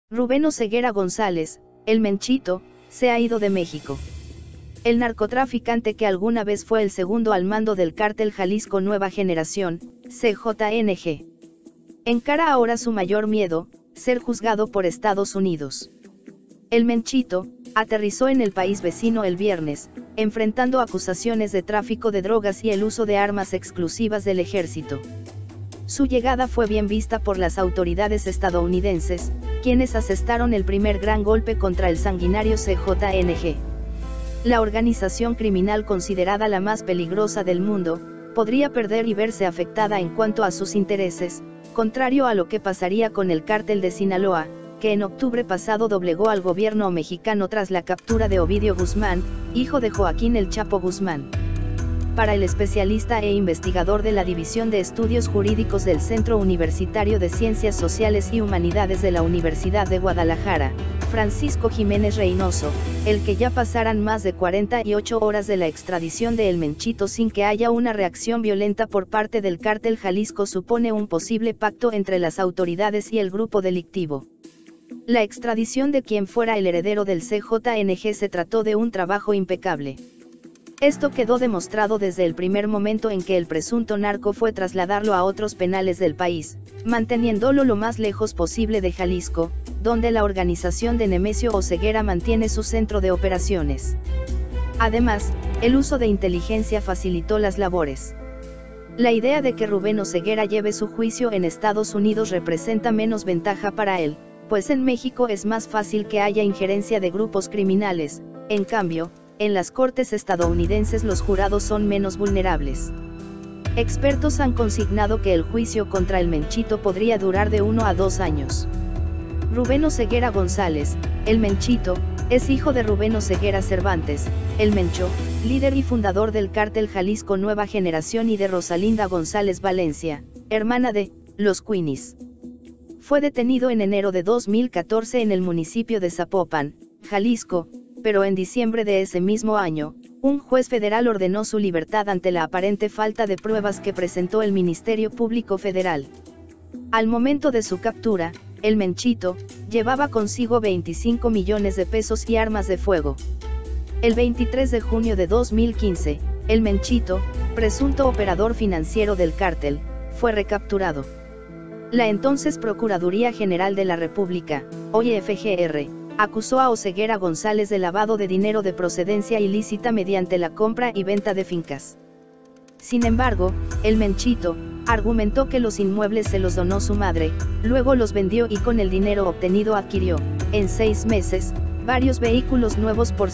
Rubén Oseguera González, el Menchito, se ha ido de México. El narcotraficante que alguna vez fue el segundo al mando del cártel Jalisco Nueva Generación, CJNG. Encara ahora su mayor miedo, ser juzgado por Estados Unidos. El Menchito aterrizó en el país vecino el viernes, enfrentando acusaciones de tráfico de drogas y el uso de armas exclusivas del ejército. Su llegada fue bien vista por las autoridades estadounidenses, quienes asestaron el primer gran golpe contra el sanguinario CJNG. La organización criminal considerada la más peligrosa del mundo, podría perder y verse afectada en cuanto a sus intereses, contrario a lo que pasaría con el cártel de Sinaloa, que en octubre pasado doblegó al gobierno mexicano tras la captura de Ovidio Guzmán, hijo de Joaquín El Chapo Guzmán. Para el especialista e investigador de la División de Estudios Jurídicos del Centro Universitario de Ciencias Sociales y Humanidades de la Universidad de Guadalajara, Francisco Jiménez Reynoso, el que ya pasaran más de 48 horas de la extradición de El Menchito sin que haya una reacción violenta por parte del cártel Jalisco supone un posible pacto entre las autoridades y el grupo delictivo. La extradición de quien fuera el heredero del CJNG se trató de un trabajo impecable. Esto quedó demostrado desde el primer momento en que el presunto narco fue trasladarlo a otros penales del país, manteniéndolo lo más lejos posible de Jalisco, donde la organización de Nemesio Oseguera mantiene su centro de operaciones. Además, el uso de inteligencia facilitó las labores. La idea de que Rubén Oseguera lleve su juicio en Estados Unidos representa menos ventaja para él, pues en México es más fácil que haya injerencia de grupos criminales. En cambio, en las cortes estadounidenses los jurados son menos vulnerables. Expertos han consignado que el juicio contra el Menchito podría durar de 1 a 2 años. Rubén Oseguera González, el Menchito, es hijo de Rubén Oseguera Cervantes, el Mencho, líder y fundador del cártel Jalisco Nueva Generación, y de Rosalinda González Valencia, hermana de los Queenies. Fue detenido en enero de 2014 en el municipio de Zapopan, Jalisco, pero en diciembre de ese mismo año, un juez federal ordenó su libertad ante la aparente falta de pruebas que presentó el Ministerio Público Federal. Al momento de su captura, el Menchito llevaba consigo 25 millones de pesos y armas de fuego. El 23 de junio de 2015, el Menchito, presunto operador financiero del cártel, fue recapturado. La entonces Procuraduría General de la República, hoy FGR, acusó a Oseguera González de lavado de dinero de procedencia ilícita mediante la compra y venta de fincas. Sin embargo, el Menchito argumentó que los inmuebles se los donó su madre, luego los vendió y con el dinero obtenido adquirió, en 6 meses, varios vehículos nuevos por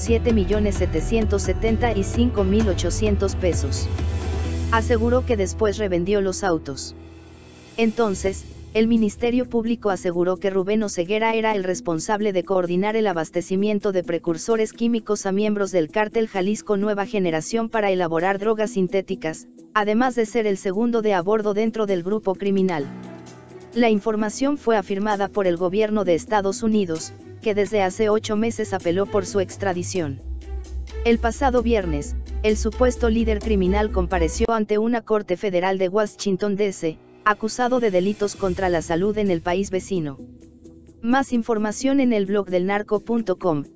7.775.800 pesos. Aseguró que después revendió los autos. Entonces, el Ministerio Público aseguró que Rubén Oseguera era el responsable de coordinar el abastecimiento de precursores químicos a miembros del cártel Jalisco Nueva Generación para elaborar drogas sintéticas, además de ser el segundo de a bordo dentro del grupo criminal. La información fue afirmada por el gobierno de Estados Unidos, que desde hace 8 meses apeló por su extradición. El pasado viernes, el supuesto líder criminal compareció ante una corte federal de Washington, D.C., acusado de delitos contra la salud en el país vecino. Más información en el blog del narco.com.